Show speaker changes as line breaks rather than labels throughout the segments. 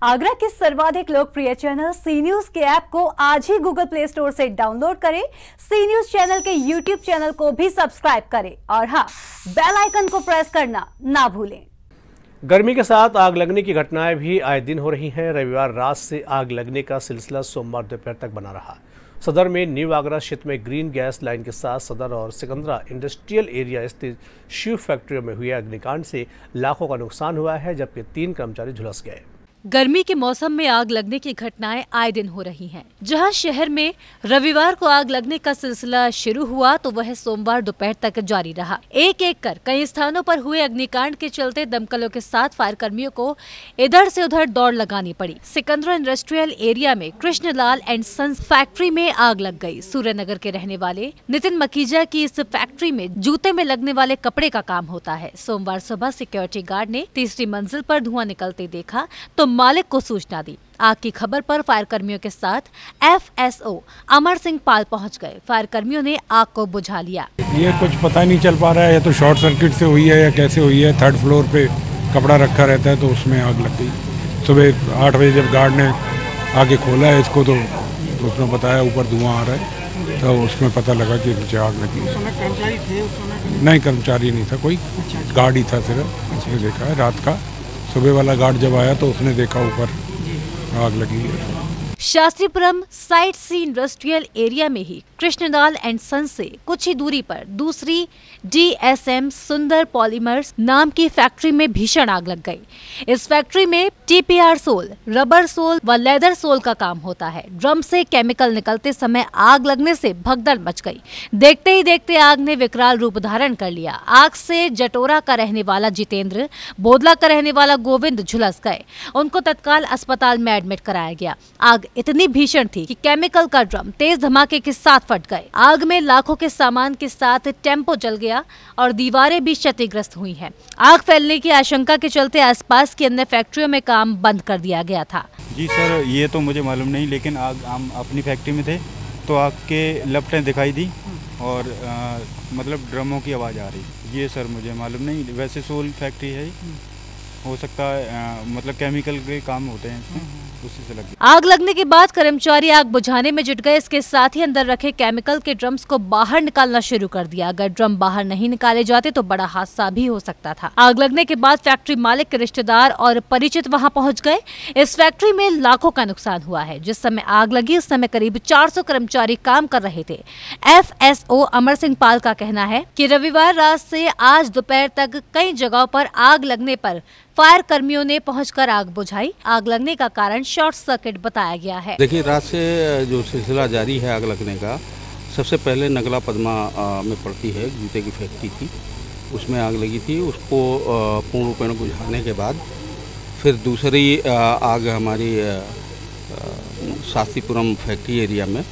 आगरा के सर्वाधिक लोकप्रिय चैनल सी न्यूज के ऐप को आज ही गूगल प्ले स्टोर से डाउनलोड करें। सी न्यूज चैनल के यूट्यूब चैनल को भी सब्सक्राइब करें और हाँ, बेल आइकन को प्रेस करना ना भूलें।
गर्मी के साथ आग लगने की घटनाएं भी आए दिन हो रही हैं। रविवार रात से आग लगने का सिलसिला सोमवार दोपहर तक बना रहा। सदर में न्यू आगरा क्षेत्र में ग्रीन गैस लाइन के साथ सदर और सिकंदरा इंडस्ट्रियल एरिया स्थित शिव फैक्ट्रियों में हुए अग्निकांड से लाखों का नुकसान हुआ है, जबकि 3 कर्मचारी झुलस गए।
गर्मी के मौसम में आग लगने की घटनाएं आए दिन हो रही हैं। जहां शहर में रविवार को आग लगने का सिलसिला शुरू हुआ तो वह सोमवार दोपहर तक जारी रहा। एक एक कर कई स्थानों पर हुए अग्निकांड के चलते दमकलों के साथ फायर कर्मियों को इधर से उधर दौड़ लगानी पड़ी। सिकंदरा इंडस्ट्रियल एरिया में कृष्णलाल एंड सन्स फैक्ट्री में आग लग गई। सूर्यनगर के रहने वाले नितिन मकीजा की इस फैक्ट्री में जूते में लगने वाले कपड़े का काम होता है। सोमवार सुबह सिक्योरिटी गार्ड ने तीसरी मंजिल पर धुआं निकलते देखा तो मालिक को सूचना दी। आग की खबर पर फायर कर्मियों के साथ FSO अमर सिंह पाल पहुंच गए। फायर कर्मियों ने आग को बुझा लिया।
ये कुछ पता नहीं चल पा रहा है, या तो शॉर्ट सर्किट से हुई है या कैसे हुई है। 3rd फ्लोर पे कपड़ा रखा रहता है तो उसमें आग लग गई। सुबह 8 बजे जब गार्ड ने आगे खोला है इसको तो उसने बताया ऊपर धुआं आ रहा है, तो उसमें पता लगा कि नीचे आग लगी।
कर्मचारी थे उस समय?
नहीं, कर्मचारी नहीं था कोई, गार्ड ही था सिर्फ। उसने देखा है रात का। सुबह वाला गार्ड जब आया तो उसने देखा ऊपर आग लगी है।
Shastripuram site C industrial area में ही कृष्णलाल एंड सन्स से कुछ ही दूरी पर दूसरी DSM सुंदर पॉलीमर्स नाम की फैक्ट्री में भीषण आग लग गई। इस फैक्ट्री में TPR सोल, रबर सोल व लेदर सोल का काम होता है। ड्रम से केमिकल निकलते समय आग लगने से भगदड़ मच गई। देखते ही देखते आग ने विकराल रूप धारण कर लिया। आग से जटोरा का रहने वाला जितेंद्र, बोदला का रहने वाला गोविंद झुलस गए। उनको तत्काल अस्पताल में एडमिट कराया गया। आग इतनी भीषण थी कि केमिकल का ड्रम तेज धमाके के साथ फट गए। आग में लाखों के सामान के साथ टेम्पो जल गया और दीवारें भी क्षतिग्रस्त हुई हैं। आग फैलने की आशंका के चलते आसपास की अन्य फैक्ट्रियों में काम बंद कर दिया गया था।
जी सर, ये तो मुझे मालूम नहीं, लेकिन आग हम अपनी फैक्ट्री में थे तो आग के लपटें दिखाई दी और मतलब ड्रमों की आवाज़ आ रही। ये सर मुझे मालूम नहीं। वैसे सोल फैक्ट्री है, हो सकता है मतलब केमिकल के काम होते हैं इसमें, उसी से लगी।
आग लगने के बाद कर्मचारी आग बुझाने में जुट गए। इसके साथ ही अंदर रखे केमिकल के ड्रम्स को बाहर निकालना शुरू कर दिया। अगर ड्रम बाहर नहीं निकाले जाते तो बड़ा हादसा भी हो सकता था। आग लगने के बाद फैक्ट्री मालिक के रिश्तेदार और परिचित वहां पहुंच गए। इस फैक्ट्री में लाखों का नुकसान हुआ है। जिस समय आग लगी उस समय करीब 400 कर्मचारी काम कर रहे थे। FSO अमर सिंह पाल का कहना है कि रविवार रात से आज दोपहर तक कई जगहों पर आग लगने पर फायर कर्मियों ने पहुंचकर आग बुझाई। आग लगने का कारण शॉर्ट सर्किट बताया गया है।
देखिए, रात से जो सिलसिला जारी है आग लगने का, सबसे पहले नगला पद्मा में पड़ती है जूते की फैक्ट्री थी, उसमें आग लगी थी। उसको पूर्ण रूप में बुझाने के बाद फिर दूसरी आग हमारी शास्त्रीपुरम फैक्ट्री एरिया में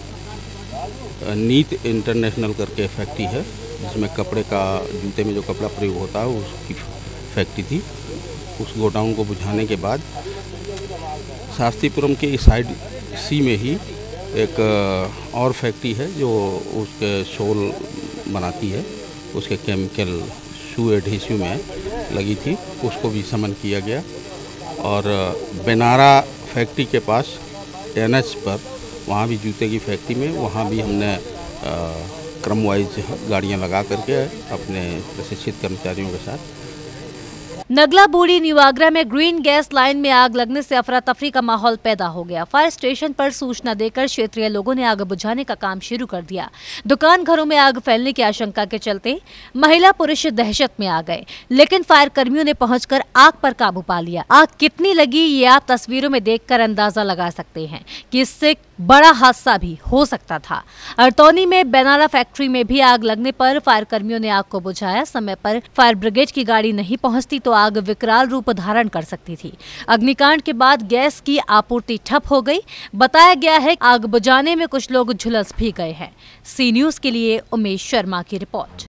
नीत इंटरनेशनल करके फैक्ट्री है, जिसमें कपड़े का, जूते में जो कपड़ा प्रयोग होता है उसकी फैक्ट्री थी। उस गोडाउन को बुझाने के बाद शास्त्रीपुरम के इस साइड सी में ही एक और फैक्ट्री है जो उसके सोल बनाती है, उसके केमिकल शू एडहेसिव में लगी थी, उसको भी समन किया गया। और बेनारा फैक्ट्री के पास NH पर, वहाँ भी जूते की फैक्ट्री में, वहाँ भी हमने क्रम वाइज गाड़ियाँ लगा करके अपने प्रशिक्षित कर्मचारियों के साथ।
नगला बूढ़ी न्यू आगरा में ग्रीन गैस लाइन में आग लगने से अफरा तफरी का माहौल पैदा हो गया। फायर स्टेशन पर सूचना देकर क्षेत्रीय लोगों ने आग बुझाने का काम शुरू कर दिया। दुकान घरों में आग फैलने की आशंका के चलते महिला पुरुष दहशत में आ गए, लेकिन फायर कर्मियों ने पहुंचकर आग पर काबू पा लिया। आग कितनी लगी ये आप तस्वीरों में देखकर अंदाजा लगा सकते हैं कि इससे बड़ा हादसा भी हो सकता था। अरतौनी में बेनारा फैक्ट्री में भी आग लगने पर फायर कर्मियों ने आग को बुझाया। समय पर फायर ब्रिगेड की गाड़ी नहीं पहुंचती तो आग विकराल रूप धारण कर सकती थी। अग्निकांड के बाद गैस की आपूर्ति ठप हो गई। बताया गया है आग बुझाने में कुछ लोग झुलस भी गए हैं। सी न्यूज के लिए उमेश शर्मा की रिपोर्ट।